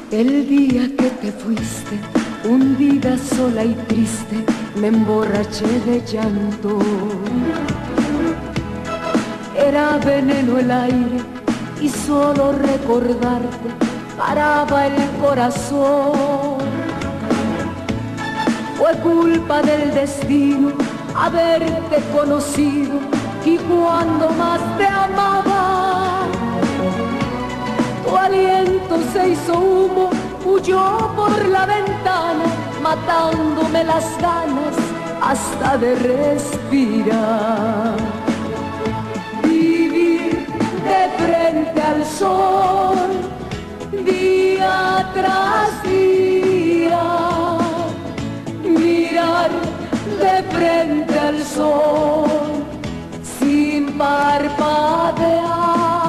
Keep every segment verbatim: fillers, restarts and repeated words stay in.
El día que te fuiste, hundida, sola y triste, me emborraché de llanto. Era veneno el aire y solo recordarte paraba el corazón. Fue culpa del destino haberte conocido y cuando más te amaba, tu aliento se hizo humo, huyó por la ventana, matándome las ganas hasta de respirar. Vivir de frente al sol, día tras día, mirar de frente al sol, sin parpadear.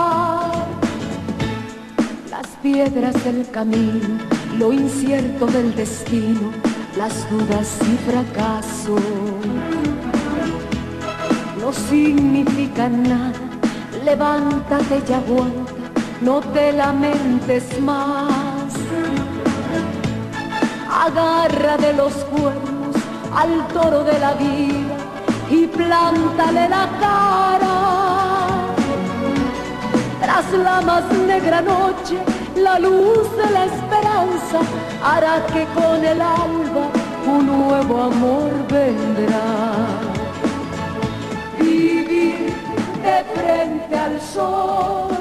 Las piedras del camino, lo incierto del destino, las dudas y fracasos no significan nada. Levántate y aguanta, no te lamentes más. Agarra de los cuernos al toro de la vida y plántale la cara. Tras la más negra noche, la luz de la esperanza hará que con el alba un nuevo amor vendrá. Vivir de frente al sol,